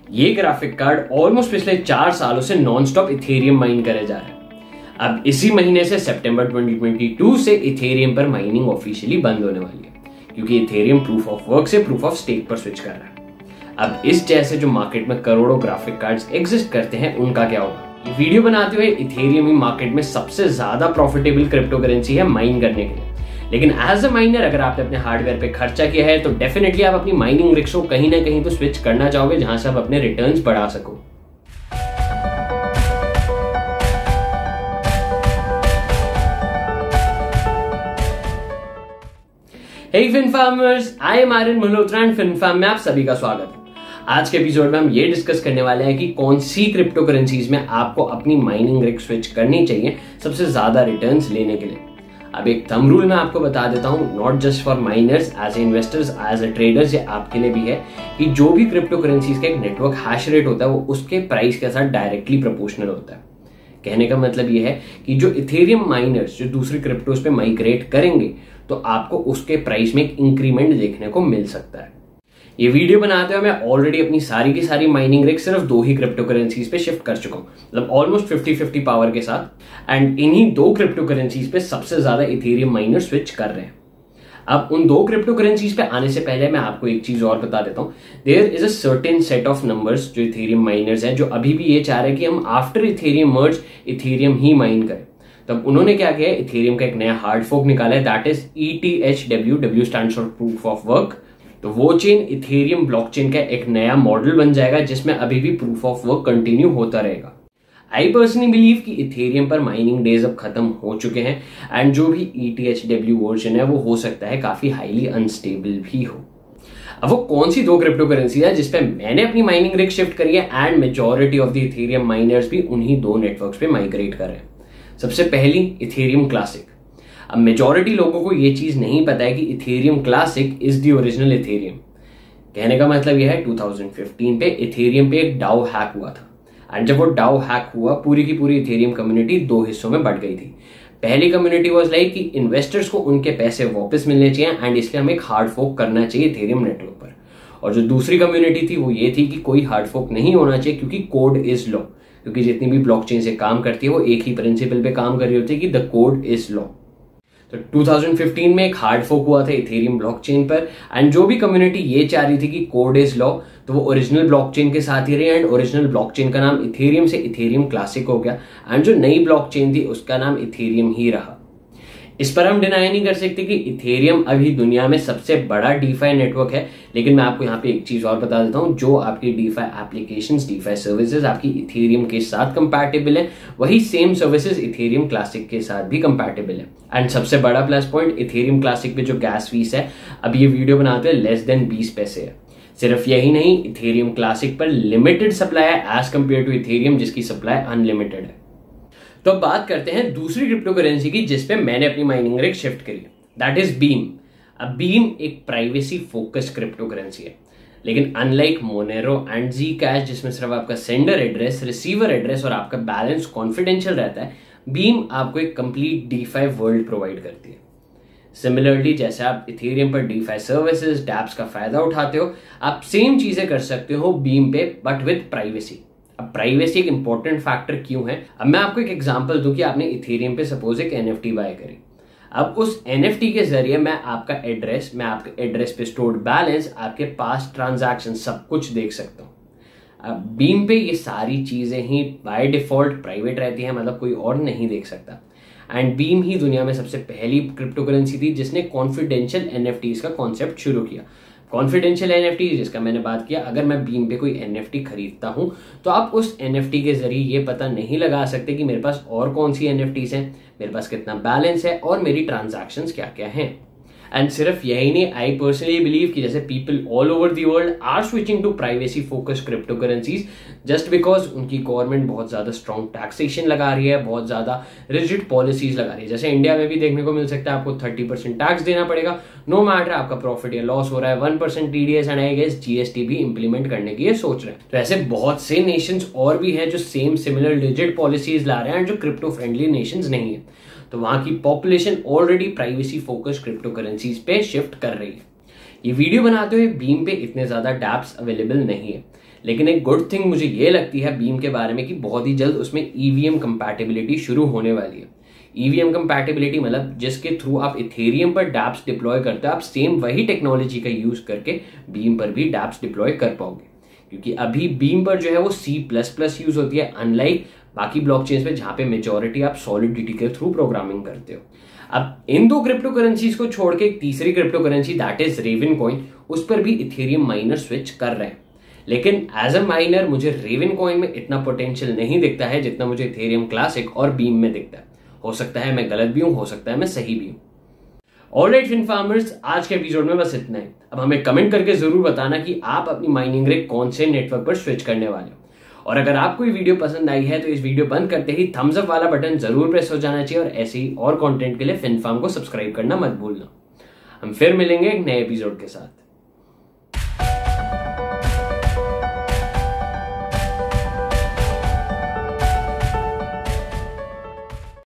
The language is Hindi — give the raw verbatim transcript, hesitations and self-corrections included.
ये ग्राफिक कार्ड ऑलमोस्ट पिछले चार सालों से नॉनस्टॉप इथेरियम माइन करे जा रहे हैं। अब इसी महीने से सितंबर दो हज़ार बाईस से इथेरियम पर माइनिंग ऑफिशियली बंद होने वाली है, क्योंकि इथेरियम प्रूफ ऑफ वर्क से प्रूफ ऑफ स्टेक पर स्विच कर रहा है। अब इस जैसे जो मार्केट में करोड़ों ग्राफिक कार्ड्स एग्जिस्ट करते हैं, उनका क्या होगा? ये वीडियो बनाते हुए इथेरियम ही मार्केट में सबसे ज्यादा प्रॉफिटेबल क्रिप्टो करेंसी है माइन करने के लिए। लेकिन एज अ माइनर अगर आपने अपने हार्डवेयर पे खर्चा किया है तो डेफिनेटली आप अपनी माइनिंग रिग्स को कहीं ना कहीं तो स्विच करना चाहोगे, जहां से आप अपने रिटर्न्स बढ़ा सको। Hey fin farmers, I am Aryan Malhotra and fin farm में आप सभी का स्वागत है। आज के एपिसोड में हम ये डिस्कस करने वाले हैं कि कौन सी क्रिप्टो करेंसीज में आपको अपनी माइनिंग रिग स्विच करनी चाहिए सबसे ज्यादा रिटर्न्स लेने के लिए। अब एक थंब रूल मैं आपको बता देता हूं, not just for miners, as a investors, as a traders, ये आपके लिए भी है कि जो भी क्रिप्टो करेंसीज का एक नेटवर्क हैश रेट होता है वो उसके प्राइस के साथ डायरेक्टली प्रोपोर्शनल होता है। कहने का मतलब ये है कि जो इथेरियम माइनर्स जो दूसरी क्रिप्टोज पे माइग्रेट करेंगे तो आपको उसके प्राइस में एक इंक्रीमेंट देखने को मिल सकता है। ये वीडियो बनाते हुए मैं ऑलरेडी अपनी सारी की सारी माइनिंग रिग सिर्फ दो ही क्रिप्टो करेंसीज पे शिफ्ट कर चुका हूं, मतलब ऑलमोस्ट फिफ्टी फिफ्टी पावर के साथ। एंड इन्हीं दो क्रिप्टो करेंसीज पे सबसे ज्यादा इथेरियम माइनर स्विच कर रहे हैं। अब उन दो क्रिप्टो करेंसीज पे आने से पहले मैं आपको एक चीज और बता देता हूं। There is a certain set of numbers जो इथेरियम माइनर्स हैं, जो अभी भी ये चाह रहे हैं कि हम आफ्टर इथेरियम मर्ज इथेरियम ही माइन करें। तब उन्होंने क्या किया है, इथेरियम का एक नया हार्ड फोक निकाला है, that is E T H W, W stands for proof of work. तो वो चेन इथेरियम ब्लॉकचेन का एक नया मॉडल बन जाएगा जिसमें अभी भी प्रूफ ऑफ वर्क कंटिन्यू होता रहेगा। आई पर्सनली बिलीव कि इथेरियम पर माइनिंग डेज अब खत्म हो चुके हैं एंड जो भी E T H W version है वो हो सकता है काफी हाईली अनस्टेबल भी हो। अब वो कौन सी दो क्रिप्टो करेंसी है जिसपे मैंने अपनी माइनिंग रिग शिफ्ट करी है and majority of the Ethereum miners भी उन्हीं दो नेटवर्क्स पे माइग्रेट कर रहे हैं। सबसे पहली इथेरियम क्लासिक। अब मेजॉरिटी लोगों को ये चीज नहीं पता है कि Ethereum classic is the original Ethereum. कहने का मतलब यह है टू थाउजेंड फिफ्टीन पे इथेरियम पे एक डाउ हैक हुआ था एंड जब वो डाउ हैक हुआ पूरी की पूरी इथेरियम कम्युनिटी दो हिस्सों में बढ़ गई थी। पहली कम्युनिटी वाज लाइक कि इन्वेस्टर्स को उनके पैसे वापस मिलने चाहिए एंड इसलिए हमें एक हार्ड फोक करना चाहिए इथेरियम नेटवर्क पर। और जो दूसरी कम्युनिटी थी वो ये थी कि कोई हार्ड फोक नहीं होना चाहिए क्योंकि कोड इज लॉ, क्योंकि जितनी भी ब्लॉकचेन से काम करती है वो एक ही प्रिंसिपल पे काम कर रही होती है कि द कोड इज लॉ। तो टू थाउजेंड फिफ्टीन में एक हार्ड फोक हुआ था इथेरियम ब्लॉकचेन पर एंड जो भी कम्युनिटी ये चाह रही थी कि कोड इज लॉ तो वो ओरिजिनल ब्लॉकचेन के साथ ही रही एंड ओरिजिनल ब्लॉकचेन का नाम इथेरियम से इथेरियम क्लासिक हो गया एंड जो नई ब्लॉकचेन थी उसका नाम इथेरियम ही रहा। इस पर हम डिनाई नहीं कर सकते कि इथेरियम अभी दुनिया में सबसे बड़ा डीफाई नेटवर्क है, लेकिन मैं आपको यहाँ पे एक चीज और बता देता हूँ, जो आपकी डीफाई एप्लीकेशंस, डीफाई सर्विसेज आपकी इथेरियम के साथ कंपैटिबल है, वही सेम सर्विसेज इथेरियम क्लासिक के साथ भी कंपैटिबल है। एंड सबसे बड़ा प्लस पॉइंट, इथेरियम क्लासिक पे जो गैस फीस है अब ये वीडियो बनाते हुए लेस देन बीस पैसे है। सिर्फ यही नहीं, इथेरियम क्लासिक पर लिमिटेड सप्लाई है एज कंपेयर टू इथेरियम जिसकी सप्लाई अनलिमिटेड है। तो अब बात करते हैं दूसरी क्रिप्टो करेंसी की जिसपे मैंने अपनी माइनिंग रिग शिफ्ट करी, दैट इज बीम। अब बीम एक प्राइवेसी फोकस्ड क्रिप्टो करेंसी है, लेकिन unlike Monero and Zcash जिसमें सिर्फ आपका सेंडर एड्रेस, रिसीवर एड्रेस और आपका बैलेंस कॉन्फिडेंशियल रहता है, बीम आपको एक कंप्लीट डीफाई वर्ल्ड प्रोवाइड करती है। सिमिलरली जैसे आप इथेरियम पर डीफाई सर्विसेज, डैप्स का फायदा उठाते हो, आप सेम चीजें कर सकते हो बीम पे बट विद प्राइवेसी। अब प्राइवेसी एक इंपॉर्टेंट फैक्टर क्यों है? अब मैं आपको एक एग्जांपल दूं कि आपने इथेरियम पे सपोज एक एनएफटी बाय करी। अब उस एनएफटी के जरिए मैं आपका एड्रेस, मैं आपके एड्रेस पे स्टोर्ड बैलेंस, आपके पास ट्रांजैक्शन सब कुछ देख सकता हूं। अब बीम पे ये सारी चीजें ही बाय डिफॉल्ट प्राइवेट रहती है, मतलब कोई और नहीं देख सकता। एंड बीम ही दुनिया में सबसे पहली क्रिप्टो करेंसी थी जिसने कॉन्फिडेंशियल एनएफटीज का कॉन्सेप्ट शुरू किया। कॉन्फिडेंशियल एनएफटी जिसका मैंने बात किया, अगर मैं बीम पे कोई एनएफटी खरीदता हूं तो आप उस एनएफटी के जरिए ये पता नहीं लगा सकते कि मेरे पास और कौन सी एनएफटीज हैं, मेरे पास कितना बैलेंस है और मेरी ट्रांजैक्शंस क्या क्या हैं। एंड सिर्फ यही नहीं, आई पर्सनली बिलीव कि जैसे people all over the world are switching to privacy focused crypto currencies just because उनकी गवर्नमेंट बहुत ज्यादा स्ट्रॉन्ग टैक्सेशन लगा रही है, बहुत ज्यादा रिजिड पॉलिसीज लगा रही है। जैसे इंडिया में भी देखने को मिल सकता है, आपको थर्टी परसेंट टैक्स देना पड़ेगा, नो मैटर आपका प्रॉफिट या लॉस हो रहा है, one percent TDS and I guess GST भी इंप्लीमेंट करने की ये सोच रहे हैं। तो ऐसे बहुत से नेशंस और भी हैं जो सेम सिमिलर रिजिड पॉलिसीज ला रहे हैं जो क्रिप्टो फ्रेंडली नेशंस नहीं है। तो वहां की population already privacy focused crypto currencies पे शिफ्ट कर रही है। ये वीडियो बनाते हुए बीम पे इतने ज्यादा डैप्स अवेलेबल नहीं है, लेकिन एक गुड थिंग मुझे ये लगती है बीम के बारे में कि बहुत ही जल्द उसमें ईवीएम कंपैटिबिलिटी शुरू होने वाली है। ईवीएम कंपैटिबिलिटी मतलब जिसके थ्रू आप इथेरियम पर डैप्स डिप्लॉय करते हो, आप सेम वही टेक्नोलॉजी का यूज करके बीम पर भी डैप्स डिप्लॉय कर पाओगे, क्योंकि अभी बीम पर जो है वो सी प्लस प्लस यूज होती है, अनलाइक बाकी ब्लॉकचेन्स में जहां पे मेजॉरिटी आप सॉलिडिटी के थ्रू प्रोग्रामिंग करते हो। अब इन दो क्रिप्टो करेंसीज को छोड़ के एक तीसरी crypto currency that is Ravencoin, उस पर भी इथेरियम माइनर स्विच कर रहे हैं। लेकिन एज अ माइनर मुझे रेवन कॉइन में इतना पोटेंशियल नहीं दिखता है जितना मुझे इथेरियम क्लासिक और बीम में दिखता है। हो सकता है मैं गलत भी हूं, हो सकता है मैं सही भी हूं। ऑलराइट फिन फार्मर्स, आज के एपिसोड में बस इतना ही। अब हमें कमेंट करके जरूर बताना कि आप अपनी माइनिंग रिग कौन से नेटवर्क पर स्विच करने वाले हो। और अगर आपको ये वीडियो पसंद आई है तो इस वीडियो बंद करते ही थम्स अप वाला बटन जरूर प्रेस हो जाना चाहिए, और ऐसे ही और कंटेंट के लिए फिन फार्म को सब्सक्राइब करना मत भूलना। हम फिर मिलेंगे एक नए एपिसोड के साथ।